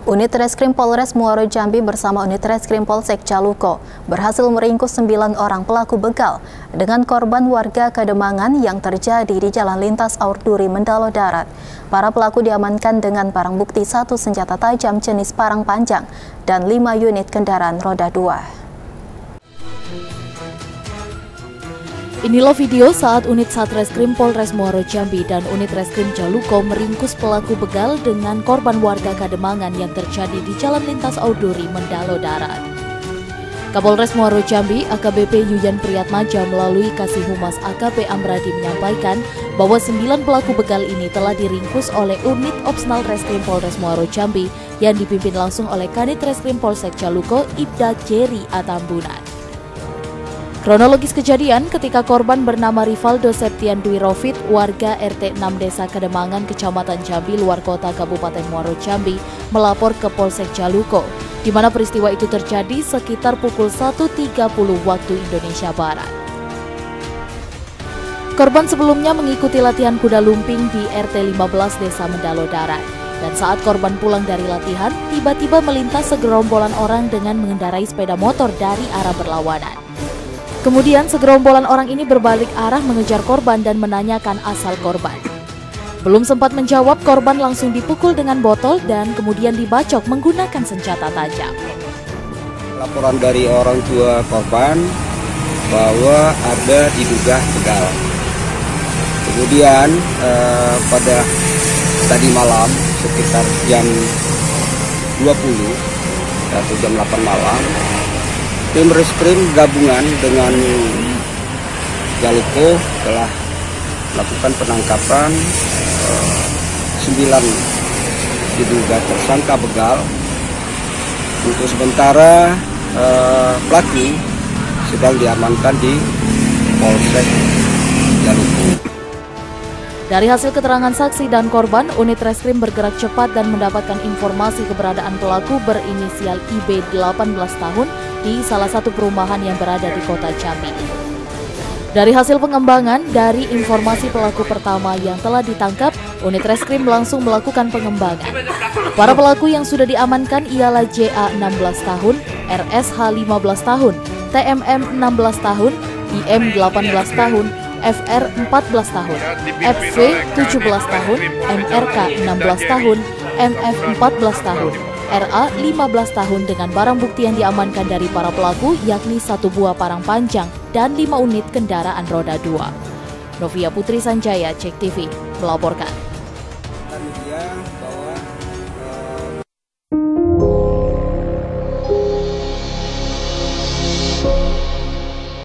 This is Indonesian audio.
Unit Reskrim Polres Muaro Jambi bersama Unit Reskrim Polsek Caluko berhasil meringkus 9 orang pelaku begal dengan korban warga Kademangan yang terjadi di Jalan Lintas Aurduri Mendalo Darat. Para pelaku diamankan dengan barang bukti 1 senjata tajam jenis parang panjang dan 5 unit kendaraan roda 2. Inilah video saat unit Satreskrim Polres Muaro Jambi dan unit Reskrim Caluko meringkus pelaku begal dengan korban warga Kademangan yang terjadi di Jalan Lintas Aurduri Mendalo Darat. Kapolres Muaro Jambi AKBP Yuyan Priyatmaja melalui Kasih Humas AKP Amradi menyampaikan bahwa 9 pelaku begal ini telah diringkus oleh unit Opsnal Reskrim Polres Muaro Jambi yang dipimpin langsung oleh Kanit Reskrim Polsek Caluko Ibda Jerry Atambunan. Kronologis kejadian ketika korban bernama Rivaldo Septian Dwi Rofit, warga RT 6 Desa Kademangan, Kecamatan Jambi, luar kota Kabupaten Muaro Jambi, melapor ke Polsek Caluko, di mana peristiwa itu terjadi sekitar pukul 1.30 waktu Indonesia Barat. Korban sebelumnya mengikuti latihan kuda lumping di RT 15 Desa Mendalo Darat. Dan saat korban pulang dari latihan, tiba-tiba melintas segerombolan orang dengan mengendarai sepeda motor dari arah berlawanan. Kemudian segerombolan orang ini berbalik arah mengejar korban dan menanyakan asal korban. Belum sempat menjawab, korban langsung dipukul dengan botol dan kemudian dibacok menggunakan senjata tajam. Laporan dari orang tua korban bahwa ada diduga begal. Kemudian pada tadi malam sekitar jam 20 atau jam 8 malam, tim Reskrim gabungan dengan Caluko telah melakukan penangkapan 9 diduga tersangka begal. Untuk sementara pelaku sedang diamankan di Polsek Caluko. Dari hasil keterangan saksi dan korban, unit Reskrim bergerak cepat dan mendapatkan informasi keberadaan pelaku berinisial IB 18 tahun di salah satu perumahan yang berada di kota Jambi. Dari hasil pengembangan, dari informasi pelaku pertama yang telah ditangkap, unit Reskrim langsung melakukan pengembangan. Para pelaku yang sudah diamankan ialah JA 16 tahun, RSH 15 tahun, TMM 16 tahun, IM 18 tahun, FR 14 tahun, FV 17 tahun, MRK 16 tahun, MF 14 tahun, RA 15 tahun dengan barang bukti yang diamankan dari para pelaku yakni 1 buah parang panjang dan 5 unit kendaraan roda 2. Novia Putri Sanjaya, Cek TV, melaporkan.